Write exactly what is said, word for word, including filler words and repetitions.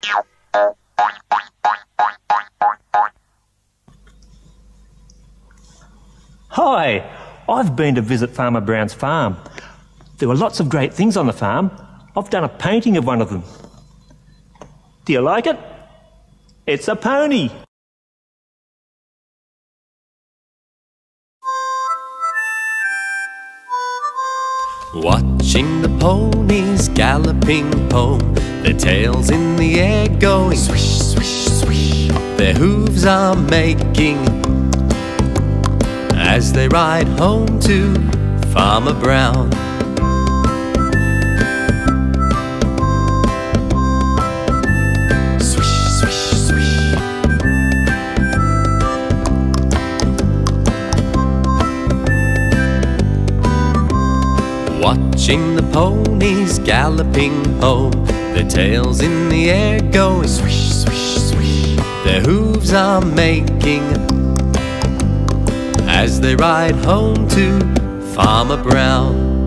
Hi, I've been to visit Farmer Brown's farm. There were lots of great things on the farm. I've done a painting of one of them. Do you like it? It's a pony. Watching the ponies galloping home, their tails in the air going swish, swish, swish. Their hooves are making as they ride home to Farmer Brown. Swish, swish, swish. Watching the ponies galloping home, their tails in the air going swish, swish, swish. Their hooves are making as they ride home to Farmer Brown.